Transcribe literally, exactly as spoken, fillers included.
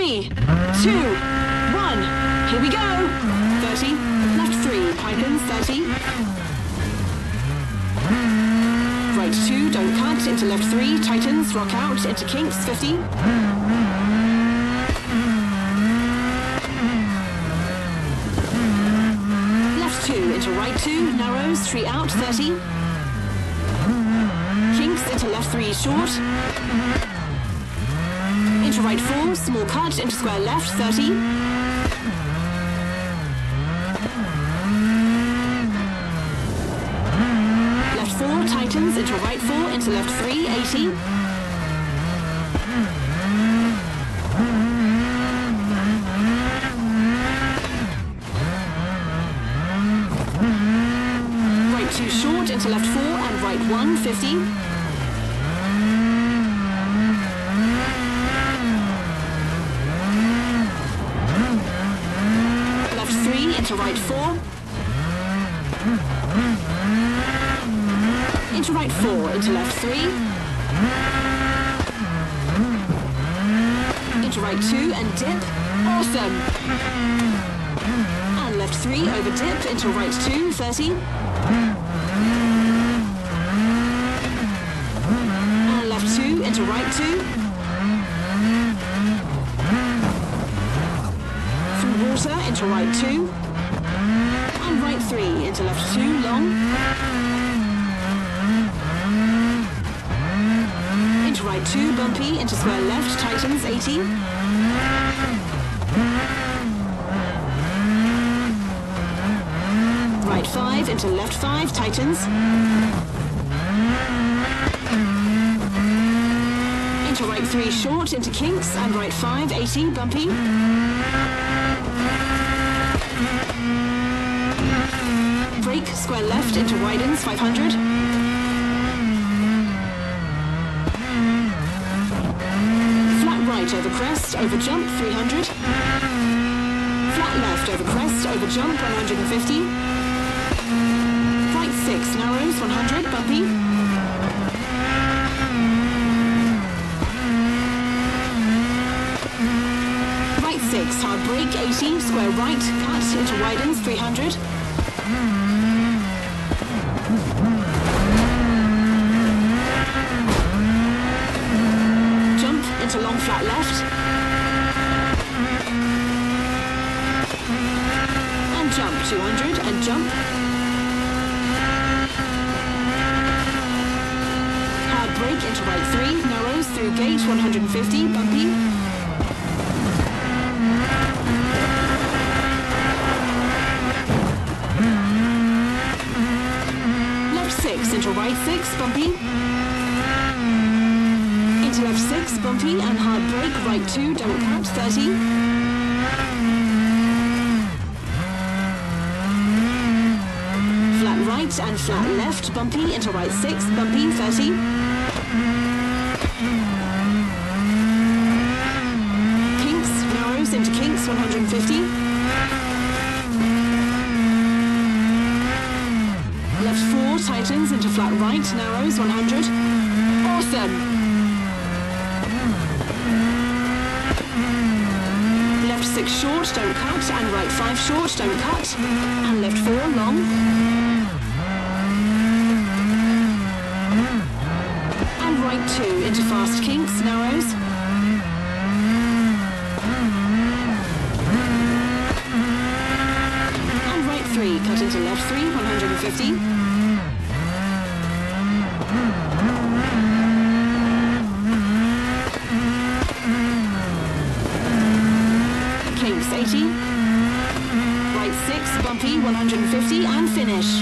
three, two, one. Here we go. thirty, left three, pipins, thirty. Right two, don't cut, into left three, tightens, rock out, into kinks, fifty. Left two, into right two, narrows, three out, thirty. Kinks, into left three, short. Into right four, small cut, into square left, thirty. Left four, tightens, into right four, into left three, eighty. Right two short, into left four, and right one, fifty. Into right four. Into right four, into left three. Into right two and dip. Awesome. And left three over dip into right two, thirty. And left two into right two. Through water into right two. And right three into left two, long. Into right two, bumpy, into square left, tightens, eighty. Right five into left five, tightens. Into right three, short, into kinks, and right five, eighty, bumpy. Brake, square left into widens, five hundred. Flat right over crest, over jump, three hundred. Flat left over crest, over jump, one hundred fifty. Right six, narrows, one hundred, bumpy. Right six, hard brake, eighty, square right, cut into widens, three hundred. Jump into long flat left. And jump, two hundred, and jump. Hard brake into right three, narrows through gate, one hundred fifty, bumpy. Into right six, bumpy. Into left six, bumpy, and hard brake, right two, don't cut, thirty. Flat right and flat left, bumpy, into right six, bumpy, thirty. Kinks, narrows into kinks, one hundred fifty. Left four, tightens into flat right, narrows, one hundred. Awesome. Left six short, don't cut, and right five short, don't cut, and left four, long. And right two into fast kinks, narrows. And right three, cut into left three, one hundred fifty. Kinks, eighty. Right six, bumpy, one hundred fifty, and finish.